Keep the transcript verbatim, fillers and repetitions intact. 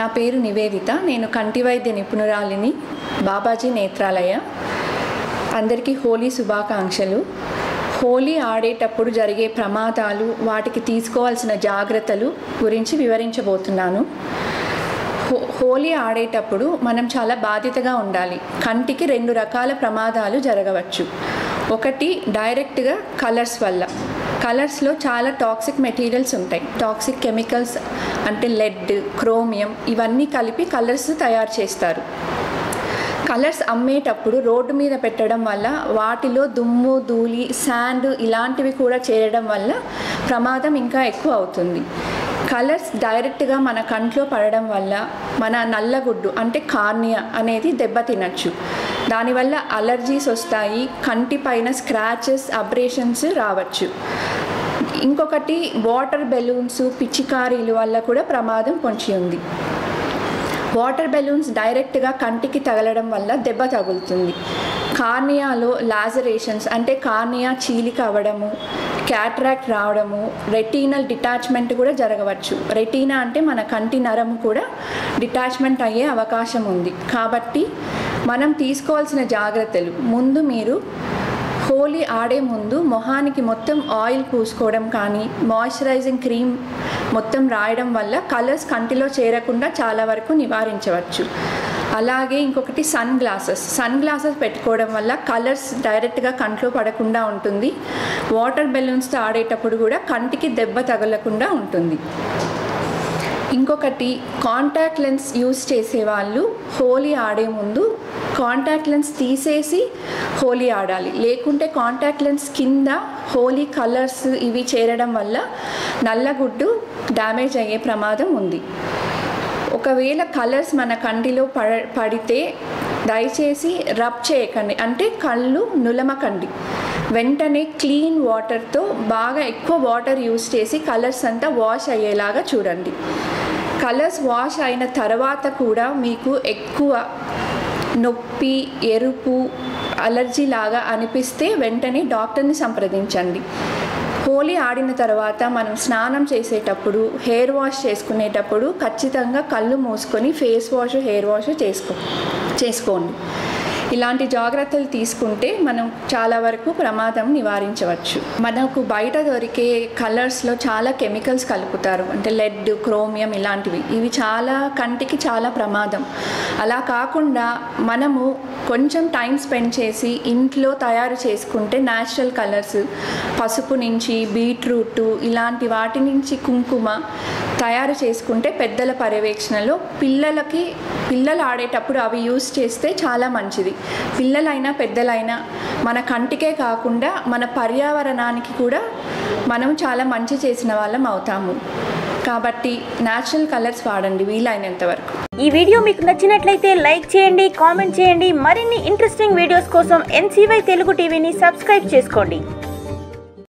పేరు నివేదిత. నేను కంటి వైద్య నిపుణురాలిని, బాబాజీ నేత్రాలయ. అందరికీ హోలీ శుభాకాంక్షలు. హోలీ ఆడేటప్పుడు జరిగే ప్రమాదాలు, వాటికి తీసుకోవాల్సిన జాగ్రత్తలు గురించి వివరించబోతున్నాను. హో హోలీ ఆడేటప్పుడు మనం చాలా బాధ్యతగా ఉండాలి. కంటికి రెండు రకాల ప్రమాదాలు జరగవచ్చు. ఒకటి డైరెక్ట్గా కలర్స్ వల్ల. కలర్స్లో చాలా టాక్సిక్ మెటీరియల్స్ ఉంటాయి. టాక్సిక్ కెమికల్స్ అంటే లెడ్, క్రోమియం ఇవన్నీ కలిపి కలర్స్ తయారు చేస్తారు. కలర్స్ అమ్మేటప్పుడు రోడ్డు మీద పెట్టడం వల్ల వాటిలో దుమ్ము, ధూళి, శాండ్ ఇలాంటివి కూడా చేరడం వల్ల ప్రమాదం ఇంకా ఎక్కువ అవుతుంది. కలర్స్ డైరెక్ట్గా మన కంట్లో పడడం వల్ల మన నల్లగుడ్డు అంటే కార్నియా అనేది దెబ్బతినచ్చు. దానివల్ల అలర్జీస్ వస్తాయి, కంటి పైన స్క్రాచెస్, అబ్రేషన్స్ రావచ్చు. ఇంకొకటి వాటర్ బెలూన్స్, పిచికారీల వల్ల కూడా ప్రమాదం పొంచి ఉంది. వాటర్ బెలూన్స్ డైరెక్ట్గా కంటికి తగలడం వల్ల దెబ్బ తగులుతుంది. కార్నియాలో లాజరేషన్స్ అంటే కార్నియా చీలిక అవ్వడము, క్యాట్రాక్ట్ రావడము, రెటీనల్ డిటాచ్మెంట్ కూడా జరగవచ్చు. రెటీనా అంటే మన కంటి నరము కూడా డిటాచ్మెంట్ అయ్యే అవకాశం ఉంది. కాబట్టి మనం తీసుకోవాల్సిన జాగ్రత్తలు, ముందు మీరు హోలీ ఆడే ముందు మొహానికి మొత్తం ఆయిల్ పూసుకోవడం కానీ, మాయిశ్చరైజింగ్ క్రీమ్ మొత్తం రాయడం వల్ల కలర్స్ కంటిలో చేరకుండా చాలా వరకు నివారించవచ్చు. అలాగే ఇంకొకటి సన్ గ్లాసెస్ సన్ గ్లాసెస్ పెట్టుకోవడం వల్ల కలర్స్ డైరెక్ట్గా కంట్లో పడకుండా ఉంటుంది. వాటర్ బెలూన్స్తో ఆడేటప్పుడు కూడా కంటికి దెబ్బ తగలకుండా ఉంటుంది. ఇంకొకటి కాంటాక్ట్ లెన్స్ యూస్ చేసేవాళ్ళు హోలీ ఆడే ముందు కాంటాక్ట్ లెన్స్ తీసేసి హోలీ ఆడాలి. లేకుంటే కాంటాక్ట్ లెన్స్ కింద హోలీ కలర్స్ ఇవి చేరడం వల్ల నల్లగుడ్డు డ్యామేజ్ అయ్యే ప్రమాదం ఉంది. ఒకవేళ కలర్స్ మన కంటిలో పడ పడితే దయచేసి రబ్ చేయకండి, అంటే కళ్ళు నులమకండి. వెంటనే క్లీన్ వాటర్తో బాగా ఎక్కువ వాటర్ యూస్ చేసి కలర్స్ అంతా వాష్ అయ్యేలాగా చూడండి. కలర్స్ వాష్ అయిన తర్వాత కూడా మీకు ఎక్కువ నొప్పి, ఎరుపు, అలర్జీ లాగా అనిపిస్తే వెంటనే డాక్టర్ని సంప్రదించండి. హోలీ ఆడిన తర్వాత మనం స్నానం చేసేటప్పుడు, హెయిర్ వాష్ చేసుకునేటప్పుడు ఖచ్చితంగా కళ్ళు మూసుకొని ఫేస్ వాష్, హెయిర్ వాష్ చేసుకో చేసుకోండి. ఇలాంటి జాగ్రత్తలు తీసుకుంటే మనం చాలా వరకు ప్రమాదం నివారించవచ్చు. మనకు బయట దొరికే కలర్స్లో చాలా కెమికల్స్ కలుపుతారు, అంటే లెడ్, క్రోమియం ఇలాంటివి. ఇవి చాలా కంటికి చాలా ప్రమాదం. అలా కాకుండా మనము కొంచెం టైం స్పెండ్ చేసి ఇంట్లో తయారు చేసుకుంటే న్యాచురల్ కలర్స్, పసుపు నుంచి బీట్రూట్ ఇలాంటి వాటి నుంచి కుంకుమ తయారు చేసుకుంటే పెద్దల పర్యవేక్షణలో పిల్లలకి పిల్లలు ఆడేటప్పుడు అవి యూస్ చేస్తే చాలా మంచిది. పిల్లలైనా పెద్దలైనా మన కంటికే కాకుండా మన పర్యావరణానికి కూడా మనం చాలా మంచి చేసిన వాళ్ళం అవుతాము. కాబట్టి న్యాచురల్ కలర్స్ వాడండి వీలైనంత వరకు. ఈ వీడియో మీకు నచ్చినట్లయితే లైక్ చేయండి, కామెంట్ చేయండి. మరిన్ని ఇంట్రెస్టింగ్ వీడియోస్ కోసం ఎన్సీవై తెలుగు టీవీని సబ్స్క్రైబ్ చేసుకోండి.